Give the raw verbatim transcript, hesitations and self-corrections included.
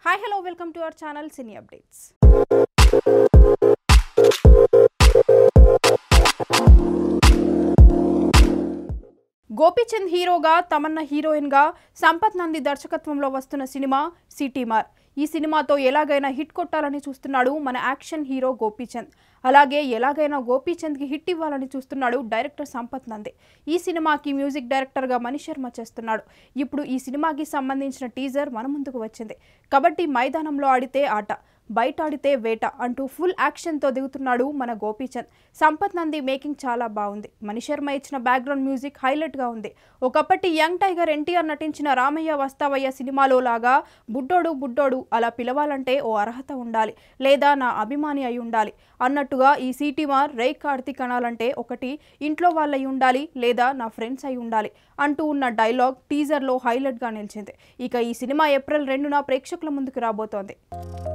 Hi, hello, welcome to our channel Cine Updates. Gopichand హీరోగా Tamannaah heroine గా సంపత్ నంది దర్శకత్వంలో వస్తున్న సినిమా సీటిమార్. ఈ సినిమాతో ఎలాగైనా హిట్ కొట్టాలని చూస్తున్నాడు మన యాక్షన్ హీరో గోపిచంద్. అలాగే ఎలాగైనా గోపిచంద్ కి హిట్ ఇవ్వాలని చూస్తున్నాడు డైరెక్టర్ సంపత్ నంది. ఈ సినిమాకి మ్యూజిక్ డైరెక్టర్ గా మణి శర్మ చేస్తున్నాడు. ఇప్పుడు ఈ సినిమాకి సంబంధించిన టీజర్ మన ముందుకు వచ్చింది. కబడ్డీ మైదానంలో ఆడితే ఆట, బయట ఆడితే వేట అంటూ ఫుల్ యాక్షన్ తో దిగుతున్నాడు మన గోపిచంద్. సంపత్ నంది మేకింగ్ చాలా బాగుంది. మణి శర్మ ఇచ్చిన బ్యాక్గ్రౌండ్ మ్యూజిక్ హైలైట్ గా ఉంది. ఒకప్పటి యంగ్ టైగర్ ఎన్టీఆర్ నటించిన రామయ్య వస్తావయ్య సినిమాలో లాగా బుడ్డోడు బుడ్డోడు అలా పిలవాలంటే ఓ అర్హత ఉండాలి, లేదా నా అభిమాని అయి ఉండాలి అన్నట్టుగా ఈ సీటిమార్ రేయ్ కార్తీక్ అనాలంటే ఒకటి ఇంట్లో వాళ్ళయి ఉండాలి, లేదా నా ఫ్రెండ్స్ అయి ఉండాలి అంటూ ఉన్న డైలాగ్ టీజర్ లో హైలైట్ గా నిలిచింది. ఇక ఈ సినిమా ఏప్రిల్ రెండున ప్రేక్షకుల ముందుకు రాబోతోంది.